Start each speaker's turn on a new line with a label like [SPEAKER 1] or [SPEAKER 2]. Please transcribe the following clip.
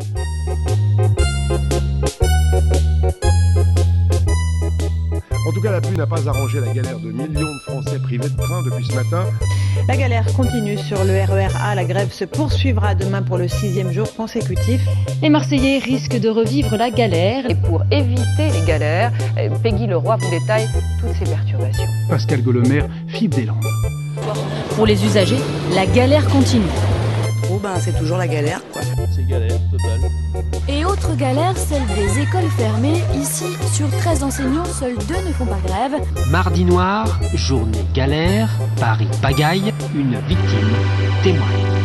[SPEAKER 1] En tout cas, la pluie n'a pas arrangé la galère de millions de Français privés de train depuis ce matin.
[SPEAKER 2] La galère continue sur le RER A. La grève se poursuivra demain pour le 6e jour consécutif.
[SPEAKER 3] Les Marseillais risquent de revivre la galère.
[SPEAKER 4] Et pour éviter les galères, Peggy Leroy vous détaille toutes ces perturbations.
[SPEAKER 5] Pascal Golomer, Philippe Deslandes.
[SPEAKER 3] Pour les usagers, la galère continue.
[SPEAKER 6] C'est toujours la galère, quoi.
[SPEAKER 7] C'est galère totale.
[SPEAKER 8] Et autre galère, celle des écoles fermées. Ici, sur 13 enseignants, seuls 2 ne font pas grève.
[SPEAKER 9] Mardi noir, journée galère, Paris pagaille, une victime témoigne.